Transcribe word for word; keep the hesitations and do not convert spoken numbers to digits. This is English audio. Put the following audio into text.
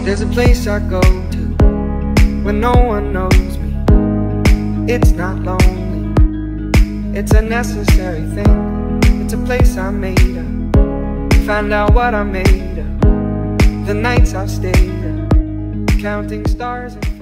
There's a place I go to when no one knows me. It's not lonely, it's a necessary thing. It's a place I made up, find out what I made of, the nights I've stayed up, counting stars and